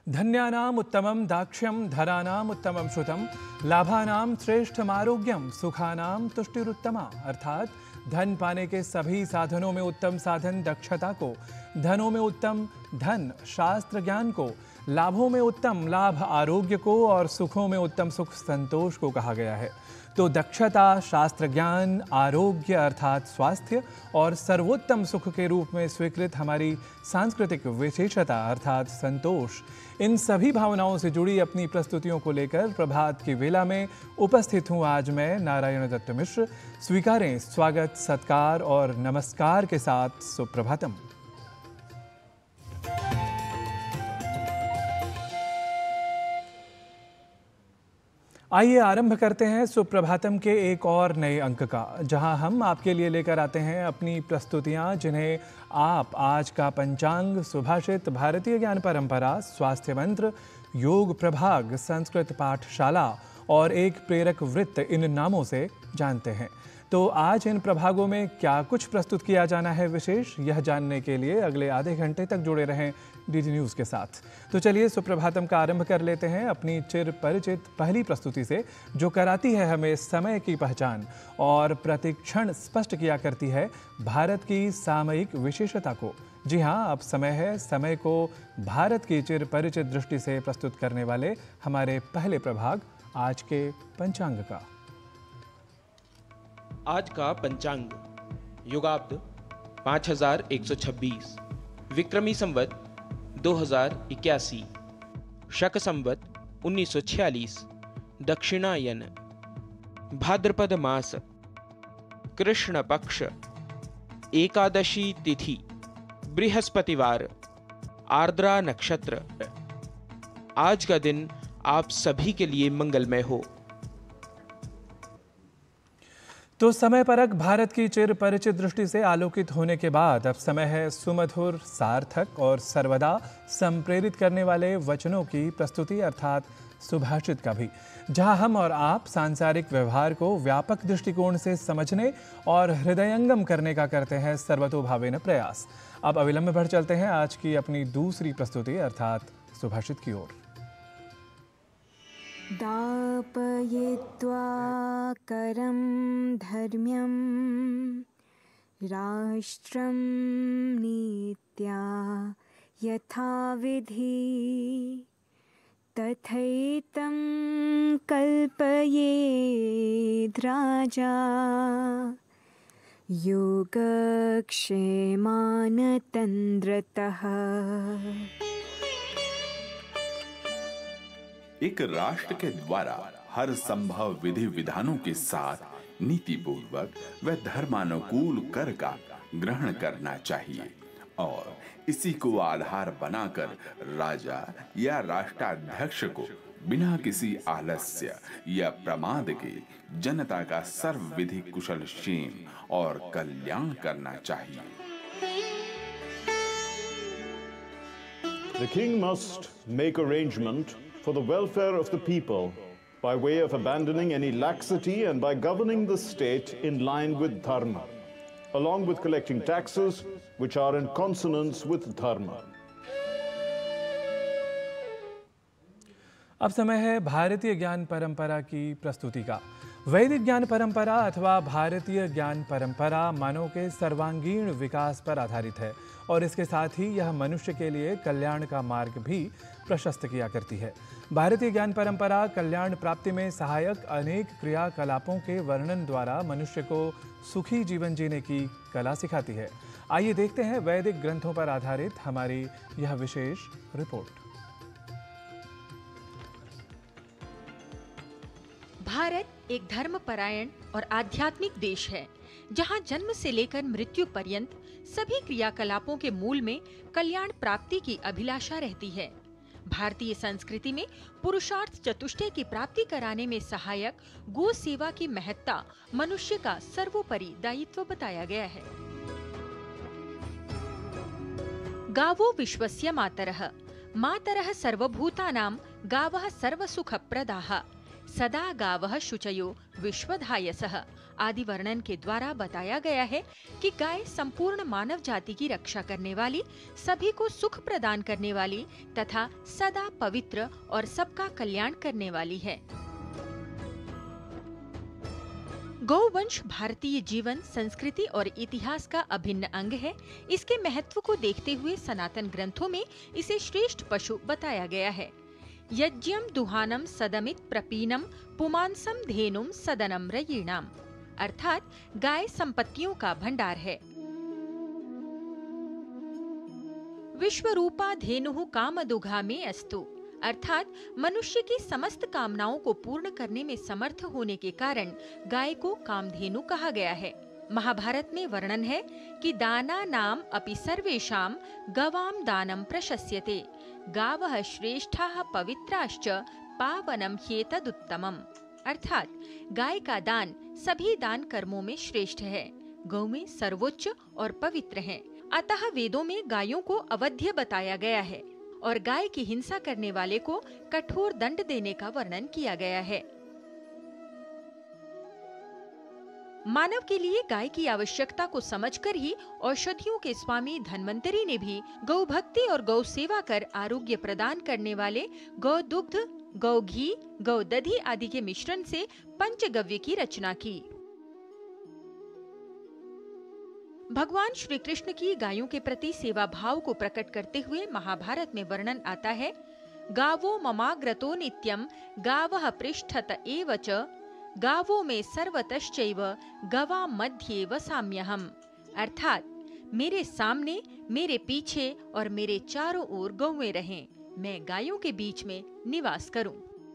धन्यानाम उत्तमम दाक्ष्यम धरानाम उत्तमम श्रुतम लाभानाम श्रेष्ठम आरोग्यम सुखानाम तुष्टिरुत्तमा। अर्थात धन पाने के सभी साधनों में उत्तम साधन दक्षता को, धनों में उत्तम धन शास्त्र ज्ञान को, लाभों में उत्तम लाभ आरोग्य को और सुखों में उत्तम सुख संतोष को कहा गया है। तो दक्षता, शास्त्र ज्ञान, आरोग्य अर्थात स्वास्थ्य और सर्वोत्तम सुख के रूप में स्वीकृत हमारी सांस्कृतिक विशेषता अर्थात संतोष, इन सभी भावनाओं से जुड़ी अपनी प्रस्तुतियों को लेकर प्रभात की वेला में उपस्थित हूँ आज मैं नारायण दत्त मिश्र। स्वीकारें स्वागत, सत्कार और नमस्कार के साथ सुप्रभातम। आइए आरंभ करते हैं सुप्रभातम के एक और नए अंक का, जहां हम आपके लिए लेकर आते हैं अपनी प्रस्तुतियां, जिन्हें आप आज का पंचांग, सुभाषित, भारतीय ज्ञान परंपरा, स्वास्थ्य मंत्र, योग प्रभाग, संस्कृत पाठशाला और एक प्रेरक वृत्त इन नामों से जानते हैं। तो आज इन प्रभागों में क्या कुछ प्रस्तुत किया जाना है विशेष, यह जानने के लिए अगले आधे घंटे तक जुड़े रहें डीडी न्यूज़ के साथ। तो चलिए सुप्रभातम का आरंभ कर लेते हैं अपनी चिर परिचित पहली प्रस्तुति से, जो कराती है हमें समय की पहचान और प्रतिक्षण स्पष्ट किया करती है भारत की सामयिक विशेषता को। जी हाँ, अब समय है समय को भारत की चिर परिचित दृष्टि से प्रस्तुत करने वाले हमारे पहले प्रभाग आज के पंचांग का। आज का पंचांग युगाब्द 5126, विक्रमी संवत 2081, शक संवत 1946, दक्षिणायन, भाद्रपद मास, कृष्ण पक्ष, एकादशी तिथि, बृहस्पतिवार, आर्द्रा नक्षत्र। आज का दिन आप सभी के लिए मंगलमय हो। तो समय परक भारत की चिर परिचित दृष्टि से आलोकित होने के बाद अब समय है सुमधुर, सार्थक और सर्वदा संप्रेरित करने वाले वचनों की प्रस्तुति अर्थात सुभाषित का भी, जहां हम और आप सांसारिक व्यवहार को व्यापक दृष्टिकोण से समझने और हृदयंगम करने का करते हैं सर्वतोभावेन प्रयास। अब अविलंब बढ़ चलते हैं आज की अपनी दूसरी प्रस्तुति अर्थात सुभाषित की ओर। दापयित्वा करं धर्म्यं राष्ट्रं नीत्या यथाविधि तथैतं कल्पयेद् राजा योगक्षेमान् तन्द्रतः। एक राष्ट्र के द्वारा हर संभव विधि विधानों के साथ नीति पूर्वक व धर्मानुकूल कर का ग्रहण करना चाहिए और इसी को आधार बनाकर राजा या राष्ट्राध्यक्ष को बिना किसी आलस्य या प्रमाद के जनता का सर्व विधि कुशल क्षेम और कल्याण करना चाहिए। The king must make arrangement for the welfare of the people by way of abandoning any laxity and by governing the state in line with dharma, along with collecting taxes which are in consonance with dharma. अब समय है भारतीय ज्ञान परंपरा की प्रस्तुति का। वैदिक ज्ञान परंपरा अथवा भारतीय ज्ञान परंपरा मानव के सर्वांगीण विकास पर आधारित है और इसके साथ ही यह मनुष्य के लिए कल्याण का मार्ग भी प्रशस्त किया करती है। भारतीय ज्ञान परंपरा कल्याण प्राप्ति में सहायक अनेक क्रियाकलापों के वर्णन द्वारा मनुष्य को सुखी जीवन जीने की कला सिखाती है। आइए देखते हैं वैदिक ग्रंथों पर आधारित हमारी यह विशेष रिपोर्ट। भारत एक धर्मपरायण और आध्यात्मिक देश है, जहां जन्म से लेकर मृत्यु पर्यंत सभी क्रियाकलापों के मूल में कल्याण प्राप्ति की अभिलाषा रहती है। भारतीय संस्कृति में पुरुषार्थ चतुष्टय की प्राप्ति कराने में सहायक गो सेवा की महत्ता मनुष्य का सर्वोपरि दायित्व बताया गया है। गावो विश्वस्य मातरः, मातरः सर्वभूतानां गावः सर्वसुखप्रदाः, सदा गावः शुचयो विश्वधायसः, आदि वर्णन के द्वारा बताया गया है कि गाय संपूर्ण मानव जाति की रक्षा करने वाली, सभी को सुख प्रदान करने वाली तथा सदा पवित्र और सबका कल्याण करने वाली है। गौवंश भारतीय जीवन, संस्कृति और इतिहास का अभिन्न अंग है। इसके महत्व को देखते हुए सनातन ग्रंथों में इसे श्रेष्ठ पशु बताया गया है। यज्ञम दुहानम सदमित प्रपीनम पुमांसम धेनुम सदनम रयीणाम, अर्थात गाय संपत्तियों का भंडार है। विश्वरूपा धेनुः कामदुघा में अस्तु, अर्थात मनुष्य की समस्त कामनाओं को पूर्ण करने में समर्थ होने के कारण गाय को कामधेनु कहा गया है। महाभारत में वर्णन है कि दाना नाम अपि सर्वेषां गवाम दानम प्रशस्यते, गावः श्रेष्ठाः पवित्राश्च पावनम ह्येतदुत्तमम्, अर्थात गाय का दान सभी दान कर्मों में श्रेष्ठ है, गौ में सर्वोच्च और पवित्र है। अतः वेदों में गायों को अवध्य बताया गया है और गाय की हिंसा करने वाले को कठोर दंड देने का वर्णन किया गया है। मानव के लिए गाय की आवश्यकता को समझकर ही औषधियों के स्वामी धन्वंतरी ने भी गौ भक्ति और गौ सेवा कर आरोग्य प्रदान करने वाले गौ दुग्ध, गौ घी, गौ दधी आदि के मिश्रण से पंचगव्य की रचना की। भगवान श्री कृष्ण की गायों के प्रति सेवा भाव को प्रकट करते हुए महाभारत में वर्णन आता है, गावो ममाग्रतो नित्यम गावः पृष्ठत एव च, गावो में सर्वतश्चैव गवा मध्ये वसाम्यहम्, अर्थात मेरे सामने, मेरे पीछे और मेरे चारों ओर गौएं रहें, मैं गायों के बीच में निवास करूं।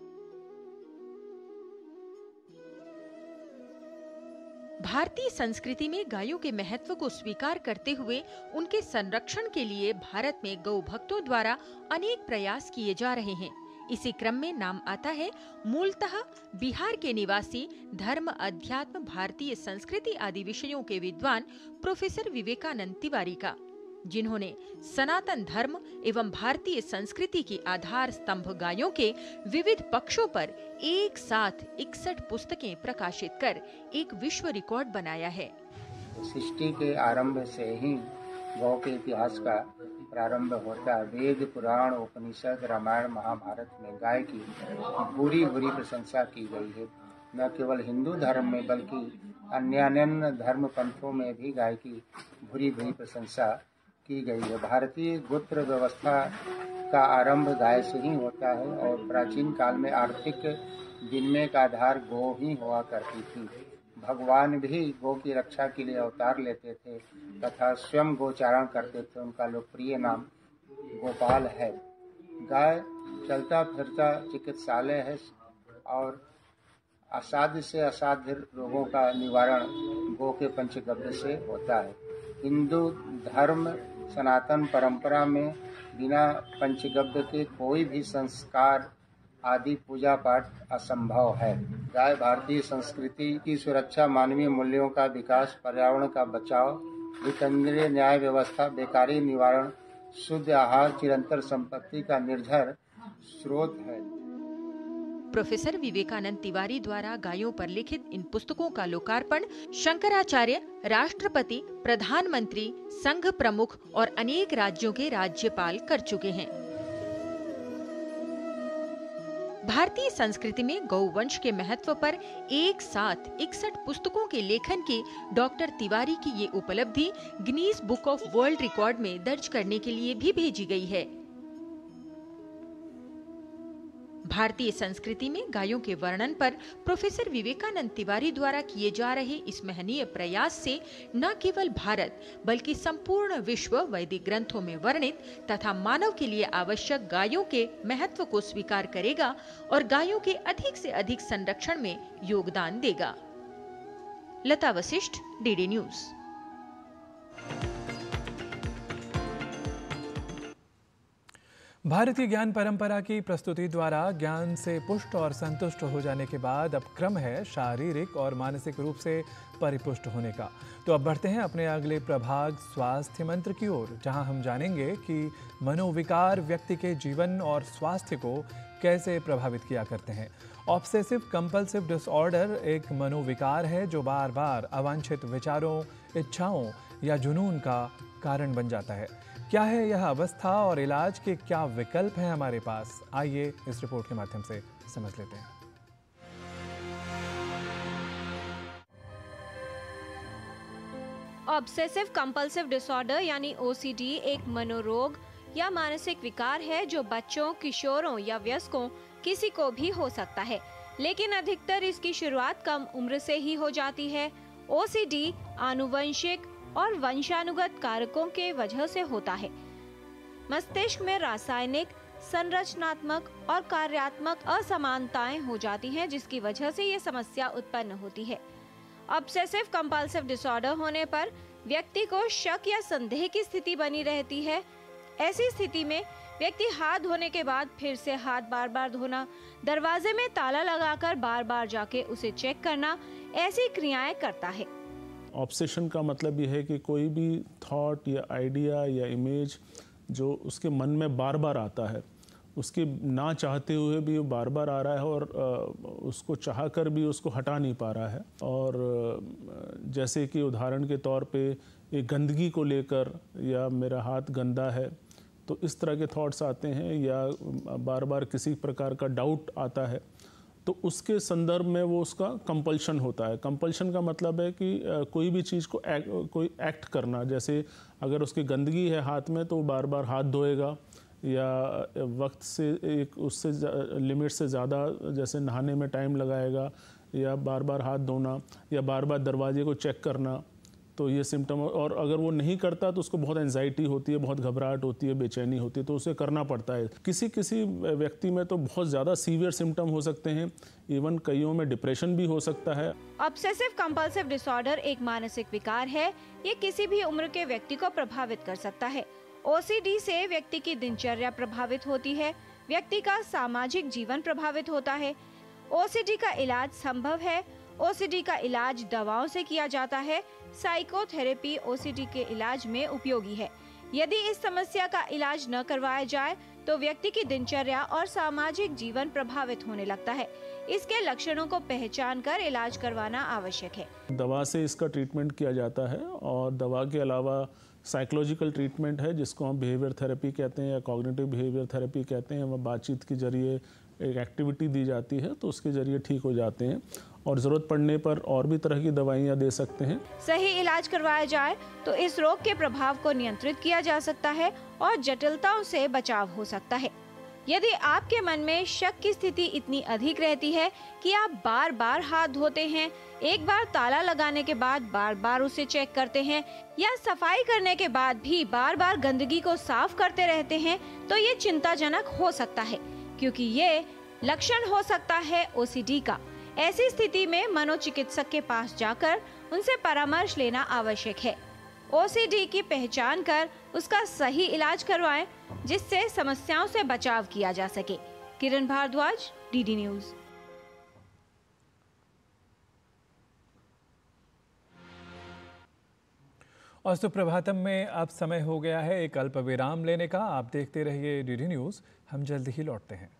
भारतीय संस्कृति में गायों के महत्व को स्वीकार करते हुए उनके संरक्षण के लिए भारत में गौ भक्तों द्वारा अनेक प्रयास किए जा रहे हैं। इसी क्रम में नाम आता है मूलतः बिहार के निवासी धर्म, अध्यात्म, भारतीय संस्कृति आदि विषयों के विद्वान प्रोफेसर विवेकानंद तिवारी का, जिन्होंने सनातन धर्म एवं भारतीय संस्कृति की आधार स्तंभ गायों के विविध पक्षों पर एक साथ 61 पुस्तकें प्रकाशित कर एक विश्व रिकॉर्ड बनाया है। सृष्टि के आरंभ से ही गौ के इतिहास का प्रारंभ होता है। वेद, पुराण, उपनिषद, रामायण, महाभारत में गाय की बुरी प्रशंसा की गई है। न केवल हिंदू धर्म में बल्कि अन्य धर्म पंथों में भी गाय की बुरी प्रशंसा की गई है। भारतीय गोत्र व्यवस्था का आरंभ गाय से ही होता है और प्राचीन काल में आर्थिक विनिमय का आधार गौ ही हुआ करती थी। भगवान भी गौ की रक्षा के लिए अवतार लेते थे तथा स्वयं गोचारण करते थे। उनका लोकप्रिय नाम गोपाल है। गाय चलता फिरता चिकित्सालय है और असाध्य से असाध्य रोगों का निवारण गौ के पंचगव्य से होता है। हिंदू धर्म सनातन परंपरा में बिना पंचगव्य के कोई भी संस्कार आदि पूजा पाठ असंभव है। गाय भारतीय संस्कृति की सुरक्षा, मानवीय मूल्यों का विकास, पर्यावरण का बचाव, विकेंद्रीय न्याय व्यवस्था, बेकारी निवारण, शुद्ध आहार, चिरंतर संपत्ति का निर्झर स्रोत है। प्रोफेसर विवेकानंद तिवारी द्वारा गायों पर लिखित इन पुस्तकों का लोकार्पण शंकराचार्य, राष्ट्रपति, प्रधानमंत्री, संघ प्रमुख और अनेक राज्यों के राज्यपाल कर चुके हैं। भारतीय संस्कृति में गौवंश के महत्व पर एक साथ 61 पुस्तकों के लेखन की डॉक्टर तिवारी की ये उपलब्धि Guinness Book of World Record में दर्ज करने के लिए भी भेजी गई है। भारतीय संस्कृति में गायों के वर्णन पर प्रोफेसर विवेकानंद तिवारी द्वारा किए जा रहे इस महनीय प्रयास से न केवल भारत बल्कि संपूर्ण विश्व वैदिक ग्रंथों में वर्णित तथा मानव के लिए आवश्यक गायों के महत्व को स्वीकार करेगा और गायों के अधिक से अधिक संरक्षण में योगदान देगा। Lata Vashishtha, DD News. भारतीय ज्ञान परंपरा की प्रस्तुति द्वारा ज्ञान से पुष्ट और संतुष्ट हो जाने के बाद अब क्रम है शारीरिक और मानसिक रूप से परिपुष्ट होने का। तो अब बढ़ते हैं अपने अगले प्रभाग स्वास्थ्य मंत्र की ओर, जहां हम जानेंगे कि मनोविकार व्यक्ति के जीवन और स्वास्थ्य को कैसे प्रभावित किया करते हैं ऑब्सेसिव कंपल्सिव डिसऑर्डर एक मनोविकार है जो बार बार अवांछित विचारों, इच्छाओं या जुनून का कारण बन जाता है। क्या है यह अवस्था और इलाज के क्या विकल्प हैं हमारे पास? आइए इस रिपोर्ट के माध्यम से समझ लेते हैं। ऑब्सेसिव कंपल्सिव डिसऑर्डर यानी OCD एक मनोरोग या मानसिक विकार है जो बच्चों, किशोरों या वयस्कों किसी को भी हो सकता है, लेकिन अधिकतर इसकी शुरुआत कम उम्र से ही हो जाती है। OCD आनुवंशिक और वंशानुगत कारकों के वजह से होता है। मस्तिष्क में रासायनिक, संरचनात्मक और कार्यात्मक असमानताएं हो जाती हैं, जिसकी वजह से ये समस्या उत्पन्न होती है। ऑब्सेसिव कंपल्सिव डिसऑर्डर होने पर व्यक्ति को शक या संदेह की स्थिति बनी रहती है। ऐसी स्थिति में व्यक्ति हाथ धोने के बाद फिर से हाथ बार बार धोना, दरवाजे में ताला लगाकर बार बार जाके उसे चेक करना, ऐसी क्रियाएं करता है। ऑब्सेशन का मतलब यह है कि कोई भी थॉट या आइडिया या इमेज जो उसके मन में बार बार आता है, उसके ना चाहते हुए भी वो बार बार आ रहा है और उसको चाह कर भी उसको हटा नहीं पा रहा है। और जैसे कि उदाहरण के तौर पे एक गंदगी को लेकर, या मेरा हाथ गंदा है, तो इस तरह के थॉट्स आते हैं, या बार बार किसी प्रकार का डाउट आता है, तो उसके संदर्भ में वो उसका कंपल्शन होता है। कंपल्शन का मतलब है कि कोई भी चीज़ को कोई एक्ट करना। जैसे अगर उसकी गंदगी है हाथ में तो वो बार बार हाथ धोएगा, या वक्त से एक उससे लिमिट से ज़्यादा जैसे नहाने में टाइम लगाएगा, या बार बार हाथ धोना, या बार बार दरवाजे को चेक करना। तो ये सिम्टम, और अगर वो नहीं करता तो उसको बहुत एंजाइटी होती है, बहुत घबराहट होती है, बेचैनी होती है, तो उसे करना पड़ता है। किसी किसी व्यक्ति में तो बहुत ज़्यादा सीवियर सिम्टम हो सकते हैं, इवन कईयों में डिप्रेशन भी हो सकता है। ऑब्सेसिव कंपल्सिव डिसऑर्डर एक मानसिक विकार है। ये किसी भी उम्र के व्यक्ति को प्रभावित कर सकता है। OCD से व्यक्ति की दिनचर्या प्रभावित होती है, व्यक्ति का सामाजिक जीवन प्रभावित होता है। OCD का इलाज संभव है। OCD का इलाज दवाओं से किया जाता है। साइकोथेरेपी OCD के इलाज में उपयोगी है। यदि इस समस्या का इलाज न करवाया जाए तो व्यक्ति की दिनचर्या और सामाजिक जीवन प्रभावित होने लगता है। इसके लक्षणों को पहचान कर इलाज करवाना आवश्यक है। दवा से इसका ट्रीटमेंट किया जाता है, और दवा के अलावा साइकोलॉजिकल ट्रीटमेंट है जिसको हम बिहेवियर थेरेपी कहते हैं या कॉग्निटिव बिहेवियर थेरेपी कहते हैं। वह बातचीत के जरिए एक एक्टिविटी दी जाती है तो उसके जरिए ठीक हो जाते हैं, और ज़रूरत पड़ने पर और भी तरह की दवाइयाँ दे सकते हैं। सही इलाज करवाया जाए तो इस रोग के प्रभाव को नियंत्रित किया जा सकता है और जटिलताओं से बचाव हो सकता है। यदि आपके मन में शक की स्थिति इतनी अधिक रहती है कि आप बार बार हाथ धोते हैं, एक बार ताला लगाने के बाद बार बार उसे चेक करते हैं, या सफाई करने के बाद भी बार बार गंदगी को साफ करते रहते हैं, तो ये चिंताजनक हो सकता है, क्योंकि ये लक्षण हो सकता है OCD का। ऐसी स्थिति में मनोचिकित्सक के पास जाकर उनसे परामर्श लेना आवश्यक है। OCD की पहचान कर उसका सही इलाज करवाएं, जिससे समस्याओं से बचाव किया जा सके। Kiran Bhardwaj, DD News. और सुप्रभातम में अब समय हो गया है एक अल्प विराम लेने का। आप देखते रहिए DD न्यूज, हम जल्द ही लौटते हैं।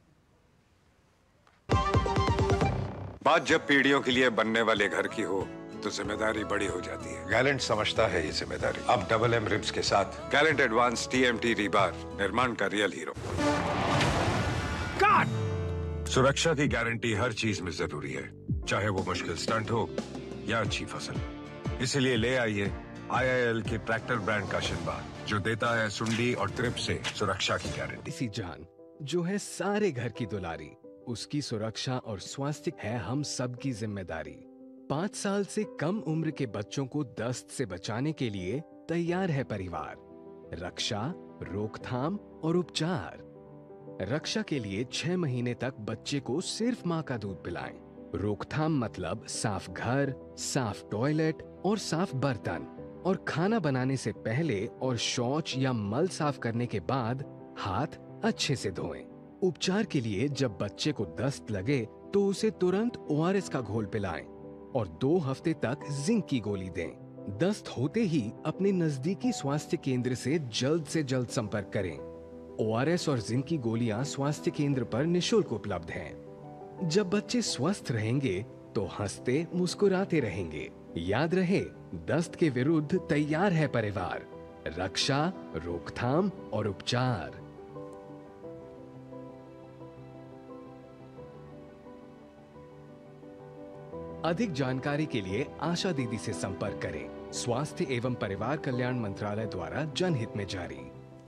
बात जब पीढ़ियों के लिए बनने वाले घर की हो तो जिम्मेदारी बड़ी हो जाती है। गैलेंट समझता है ये जिम्मेदारी। अब डबल M रिब्स के साथ गैलेंट एडवांस TMT रीबार, निर्माण का रियल हीरो। काट! सुरक्षा की गारंटी हर चीज में जरूरी है, चाहे वो मुश्किल स्टंट हो या अच्छी फसल। इसलिए ले आइए IIL के ट्रैक्टर ब्रांड का शिनबार, जो देता है सुंडी और ट्रिप से सुरक्षा की गारंटी। इसी जान जो है सारे घर की दुलारी, उसकी सुरक्षा और स्वास्थ्य है हम सब की जिम्मेदारी। 5 साल से कम उम्र के बच्चों को दस्त से बचाने के लिए तैयार है परिवार। रक्षा, रोकथाम और उपचार। रक्षा के लिए 6 महीने तक बच्चे को सिर्फ माँ का दूध पिलाएं। रोकथाम मतलब साफ घर, साफ टॉयलेट और साफ बर्तन, और खाना बनाने से पहले और शौच या मल साफ करने के बाद हाथ अच्छे से धोएं। उपचार के लिए जब बच्चे को दस्त लगे तो उसे तुरंत ORS का घोल पिलाएं और 2 हफ्ते तक जिंक की गोली दें। दस्त होते ही अपने नजदीकी स्वास्थ्य केंद्र से जल्द संपर्क करें। ORS और जिंक की गोलियां स्वास्थ्य केंद्र पर निशुल्क उपलब्ध हैं। जब बच्चे स्वस्थ रहेंगे तो हंसते मुस्कुराते रहेंगे। याद रहे, दस्त के विरुद्ध तैयार है परिवार। रक्षा, रोकथाम और उपचार। अधिक जानकारी के लिए आशा दीदी से संपर्क करें। स्वास्थ्य एवं परिवार कल्याण मंत्रालय द्वारा जनहित में जारी।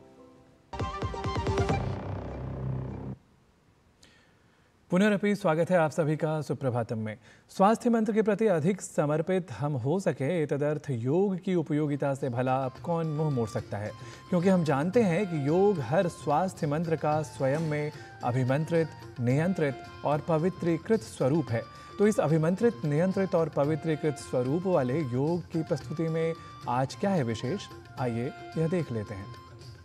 पुनरअपि स्वागत है आप सभी का सुप्रभातम में। स्वास्थ्य मंत्र के प्रति अधिक समर्पित हम हो सके, एतदर्थ योग की उपयोगिता से भला अब कौन मुंह मोड़ सकता है, क्योंकि हम जानते हैं कि योग हर स्वास्थ्य मंत्र का स्वयं में अभिमंत्रित, नियंत्रित और पवित्रीकृत स्वरूप है। तो इस अभिमंत्रित, नियंत्रित और पवित्रीकृत स्वरूप वाले योग की प्रस्तुति में आज क्या है विशेष, आइए यह देख लेते हैं।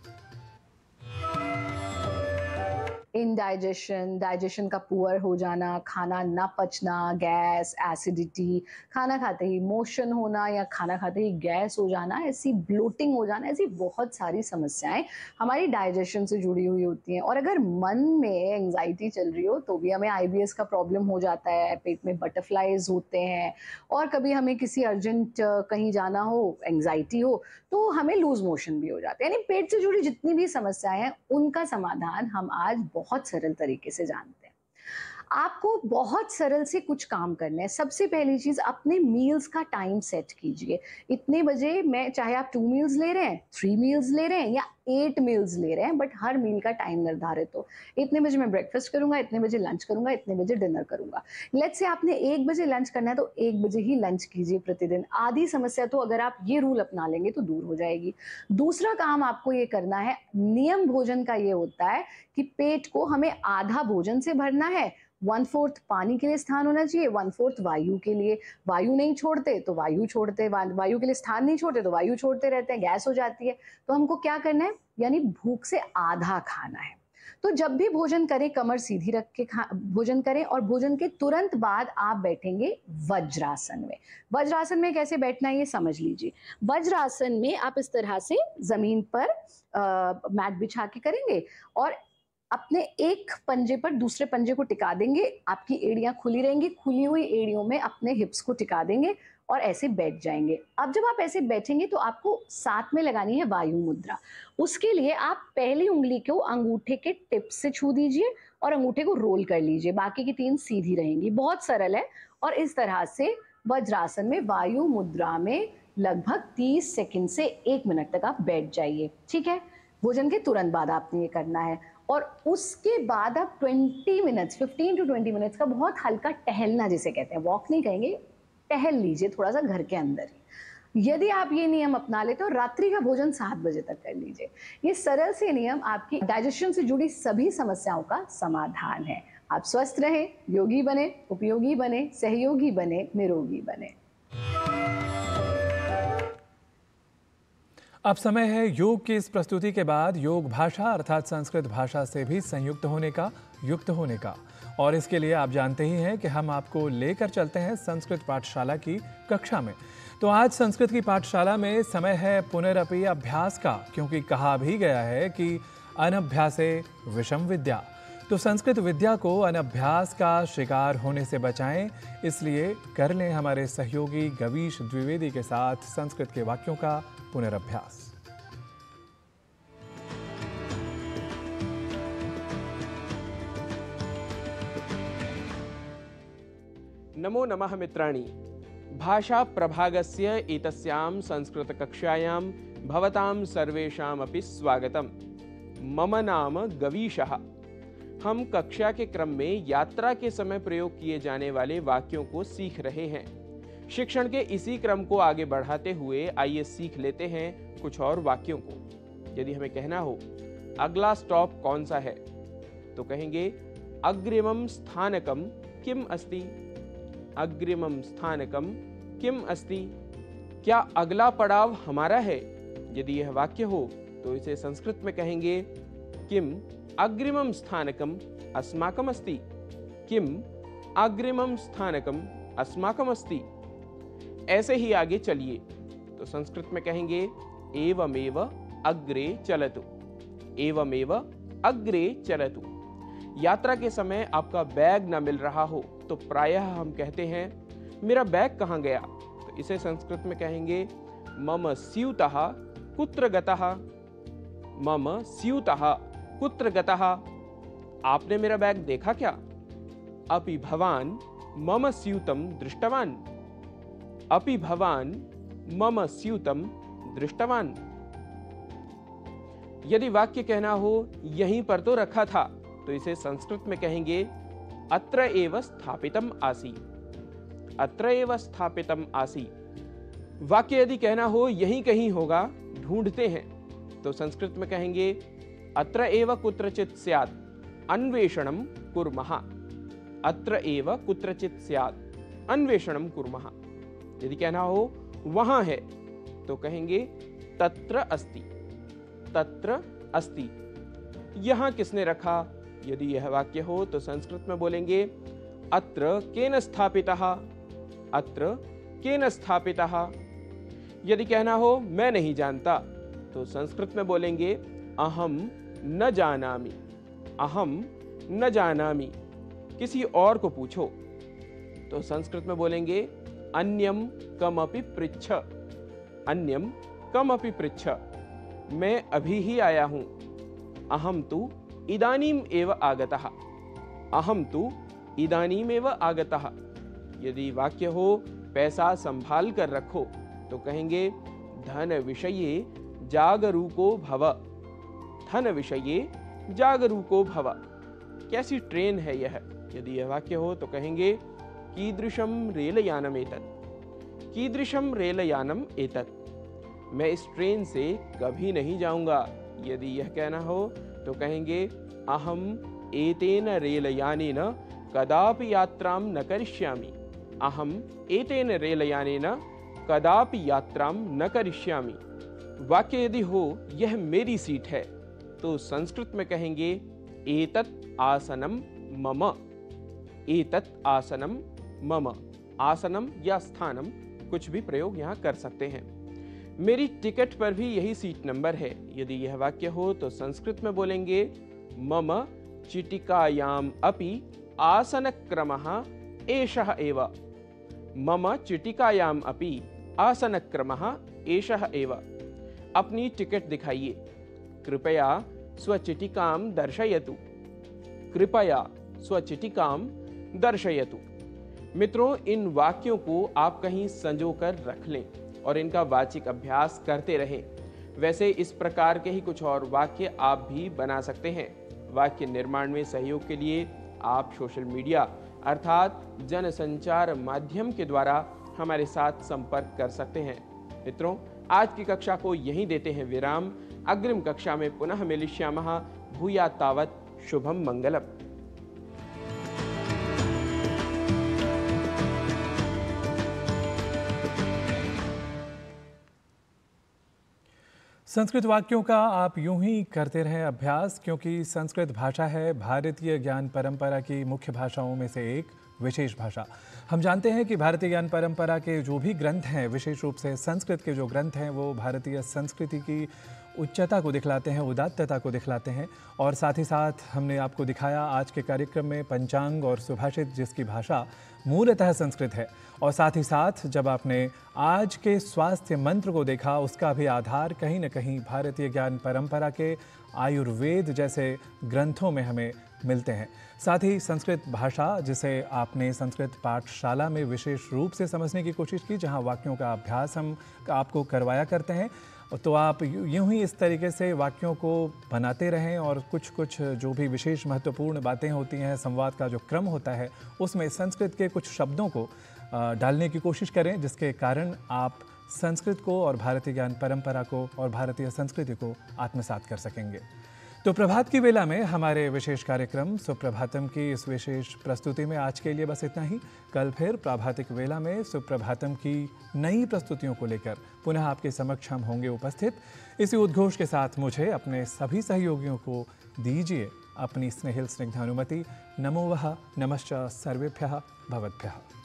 इनडाइजेशन, डाइजेशन का पुअर हो जाना, खाना ना पचना, गैस, एसिडिटी, खाना खाते ही मोशन होना या खाना खाते ही गैस हो जाना, ऐसी ब्लोटिंग हो जाना, ऐसी बहुत सारी समस्याएं हमारी डाइजेशन से जुड़ी हुई होती हैं। और अगर मन में एंजाइटी चल रही हो तो भी हमें IBS का प्रॉब्लम हो जाता है, पेट में बटरफ्लाइज होते हैं, और कभी हमें किसी अर्जेंट कहीं जाना हो, एंजाइटी हो, तो हमें लूज मोशन भी हो जाते हैं। यानी पेट से जुड़ी जितनी भी समस्याएं हैं उनका समाधान हम आज बहुत सरल तरीके से जानते हैं। आपको बहुत सरल से कुछ काम करने हैं। सबसे पहली चीज, अपने मील्स का टाइम सेट कीजिए। इतने बजे मैं, चाहे आप 2 मील्स ले रहे हैं, 3 मील्स ले रहे हैं या 8 मील्स ले रहे हैं, बट हर मील का टाइम निर्धारित हो। इतने बजे मैं ब्रेकफास्ट करूंगा, इतने बजे लंच करूंगा, इतने बजे डिनर करूंगा। लेट्स से आपने 1 बजे लंच करना है तो 1 बजे ही लंच कीजिए प्रतिदिन। आधी समस्या तो अगर आप ये रूल अपना लेंगे तो दूर हो जाएगी। दूसरा काम आपको ये करना है, नियम भोजन का ये होता है कि पेट को हमें आधा भोजन से भरना है। 1/4 पानी के लिए स्थान होना चाहिए, 1/4 वायु के लिए। वायु नहीं छोड़ते तो वायु छोड़ते, वायु के लिए स्थान नहीं छोड़ते तो वायु छोड़ते रहते हैं, गैस हो जाती है। तो हमको क्या करना है, यानी भूख से आधा खाना है। तो जब भी भोजन करें, कमर सीधी रख के भोजन करें, और भोजन के तुरंत बाद आप बैठेंगे वज्रासन में। वज्रासन में कैसे बैठना है ये समझ लीजिए। वज्रासन में आप इस तरह से जमीन पर मैट बिछा के करेंगे और अपने एक पंजे पर दूसरे पंजे को टिका देंगे। आपकी एड़ियां खुली रहेंगी, खुली हुई एड़ियों में अपने हिप्स को टिका देंगे और ऐसे बैठ जाएंगे। अब जब आप ऐसे बैठेंगे तो आपको साथ में लगानी है वायु मुद्रा। उसके लिए आप पहली उंगली को अंगूठे के टिप से छू दीजिए और अंगूठे को रोल कर लीजिए, बाकी की 3 सीधी रहेंगी। बहुत सरल है। और इस तरह से वज्रासन में वायु मुद्रा में लगभग 30 सेकंड से 1 मिनट तक आप बैठ जाइए। ठीक है, भोजन के तुरंत बाद आपने ये करना है। और उसके बाद आप 20 मिनट्स, 15 to 20 मिनट्स का बहुत हल्का टहलना, जिसे कहते हैं, वॉक नहीं कहेंगे, टहल लीजिए थोड़ा सा घर के अंदर ही। यदि आप ये नियम अपना ले तो रात्रि का भोजन 7 बजे तक कर लीजिए। ये सरल से नियम आपकी डाइजेशन से जुड़ी सभी समस्याओं का समाधान है। आप स्वस्थ रहें, योगी बने, उपयोगी बने, सहयोगी बने, निरोगी बने। अब समय है योग की इस प्रस्तुति के बाद योग भाषा अर्थात संस्कृत भाषा से भी संयुक्त होने का, युक्त होने का। और इसके लिए आप जानते ही हैं कि हम आपको लेकर चलते हैं संस्कृत पाठशाला की कक्षा में। तो आज संस्कृत की पाठशाला में समय है पुनरअपि अभ्यास का, क्योंकि कहा भी गया है कि अनभ्यासे विषम विद्या। तो संस्कृत विद्या को अनभ्यास का शिकार होने से बचाएं, इसलिए कर लें हमारे सहयोगी गवीश द्विवेदी के साथ संस्कृत के वाक्यों का पुनरअभ्यास। नमो नमः मित्राणि। भाषा प्रभागस्य एतस्यां संस्कृत कक्षायां भवतां सर्वेषामपि स्वागतम्। मम नाम गवीशः। हम कक्षा के क्रम में यात्रा के समय प्रयोग किए जाने वाले वाक्यों को सीख रहे हैं। शिक्षण के इसी क्रम को आगे बढ़ाते हुए आइए सीख लेते हैं कुछ और वाक्यों को। यदि हमें कहना हो अगला स्टॉप कौन सा है, तो कहेंगे अग्रिमं स्थानकम किम अस्ति। अग्रिमं स्थानकम किम अस्ति। क्या अगला पड़ाव हमारा है? यदि यह वाक्य हो तो इसे संस्कृत में कहेंगे किम अग्रिमं स्थानकम अस्माकम अस्ति। किम अग्रिमं स्थानकम अस्माकम अस्ति। ऐसे ही आगे चलिए तो संस्कृत में कहेंगे एवमेव अग्रे चलतु। एवमेव अग्रे चलतु। यात्रा के समय आपका बैग न मिल रहा हो तो प्रायः हम कहते हैं मेरा बैग कहाँ गया। तो इसे संस्कृत में कहेंगे मम स्यूतः कुत्र गतः। मम स्यूतः कुत्र गतः। आपने मेरा बैग देखा क्या? अपि भवान मम स्यूतं दृष्टवान। अपि भवान मम स्यूतं दृष्टवान। यदि वाक्य कहना हो यहीं पर तो रखा था तो इसे संस्कृत में कहेंगे अत्र एव स्थापितम आसी। अत्र एव स्थापितम आसी। वाक्य यदि कहना हो यहीं कहीं होगा, ढूंढते हैं, तो संस्कृत में कहेंगे अत्र एव कुत्रचित् स्यात् अन्वेषणं कुर्मः। अत्र एव कुत्रचित् स्यात् अन्वेषणं कुर्मः। यदि कहना हो वहां है तो कहेंगे तत्र अस्ति। तत्र अस्ति। यहां किसने रखा? यदि यह वाक्य हो तो संस्कृत में बोलेंगे अत्र केन स्थापितः। अत्र केन स्थापितः। यदि कहना हो मैं नहीं जानता तो संस्कृत में बोलेंगे अहम न जानामि। अहम न जानामि। किसी और को पूछो तो संस्कृत में बोलेंगे अन्यम कमपि पृच्छ। अन्यम कमपि पृच्छ। मैं अभी ही आया हूं। अहम तु इदानीम एव आगतः। अहम तु इदानीम एव आगतः। यदि वाक्य हो पैसा संभाल कर रखो तो कहेंगे धन विषये जागरूको भव। धन विषये जागरूको भव। कैसी ट्रेन है यह? यदि यह वाक्य हो तो कहेंगे कीदृशम रेलयानम एतत्। कीदृशम रेलयानम एतत्। मैं इस ट्रेन से कभी नहीं जाऊंगा। यदि यह कहना हो तो कहेंगे अहम एतेन रेलयानेन कदापि यात्रां न करिष्यामि। अहम एतेन रेलयानेन कदापि यात्रां न करिष्यामि। वाक्य यदि हो यह मेरी सीट है तो संस्कृत में कहेंगे एतत् आसनम मम। एतत् आसनम मम। आसनम या स्थानम कुछ भी प्रयोग यहाँ कर सकते हैं। मेरी टिकट पर भी यही सीट नंबर है। यदि यह वाक्य हो तो संस्कृत में बोलेंगे मम चिटिकायाम अपि आसनक्रमः एषः एव। मम चिटिकायाम अपि आसनक्रमः एषः एव। अपनी टिकट दिखाइए। कृपया स्वचिटिकां दर्शयतु। कृपया स्वचिटिकां दर्शयतु। मित्रों, इन वाक्यों को आप कहीं संजो कर रख लें और इनका वाचिक अभ्यास करते रहें। वैसे इस प्रकार के ही कुछ और वाक्य आप भी बना सकते हैं। वाक्य निर्माण में सहयोग के लिए आप सोशल मीडिया अर्थात जनसंचार माध्यम के द्वारा हमारे साथ संपर्क कर सकते हैं। मित्रों, आज की कक्षा को यहीं देते हैं विराम। अग्रिम कक्षा में पुनः मिलिष्यामः। भूयात् तावत् शुभम मंगलम। संस्कृत वाक्यों का आप यूं ही करते रहें अभ्यास, क्योंकि संस्कृत भाषा है भारतीय ज्ञान परंपरा की मुख्य भाषाओं में से एक विशेष भाषा। हम जानते हैं कि भारतीय ज्ञान परंपरा के जो भी ग्रंथ हैं, विशेष रूप से संस्कृत के जो ग्रंथ हैं, वो भारतीय संस्कृति की उच्चता को दिखलाते हैं, उदात्तता को दिखलाते हैं। और साथ ही साथ हमने आपको दिखाया आज के कार्यक्रम में पंचांग और सुभाषित, जिसकी भाषा मूलतः संस्कृत है। और साथ ही साथ जब आपने आज के स्वास्थ्य मंत्र को देखा, उसका भी आधार कहीं न कहीं भारतीय ज्ञान परंपरा के आयुर्वेद जैसे ग्रंथों में हमें मिलते हैं। साथ ही संस्कृत भाषा, जिसे आपने संस्कृत पाठशाला में विशेष रूप से समझने की कोशिश की, जहां वाक्यों का अभ्यास हम आपको करवाया करते हैं, तो आप यूं ही इस तरीके से वाक्यों को बनाते रहें और कुछ कुछ जो भी विशेष महत्वपूर्ण बातें होती हैं, संवाद का जो क्रम होता है, उसमें संस्कृत के कुछ शब्दों को डालने की कोशिश करें, जिसके कारण आप संस्कृत को और भारतीय ज्ञान परंपरा को और भारतीय संस्कृति को आत्मसात कर सकेंगे। तो प्रभात की वेला में हमारे विशेष कार्यक्रम सुप्रभातम की इस विशेष प्रस्तुति में आज के लिए बस इतना ही। कल फिर प्राभातिक वेला में सुप्रभातम की नई प्रस्तुतियों को लेकर पुनः आपके समक्ष हम होंगे उपस्थित। इसी उद्घोष के साथ मुझे अपने सभी सहयोगियों को दीजिए अपनी स्नेहिल स्निग्धानुमति। नमो वः, नमश्च सर्वेभ्यः भवद्भ्यः।